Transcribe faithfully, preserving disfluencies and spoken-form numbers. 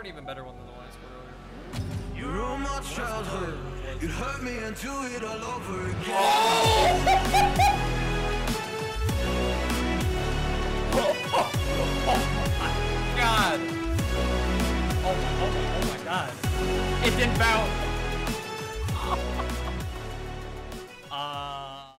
an even better one than the one I scored earlier. You ruined my childhood. You hurt me and do it all over again. God. Oh my, oh my, oh my God. It didn't bounce.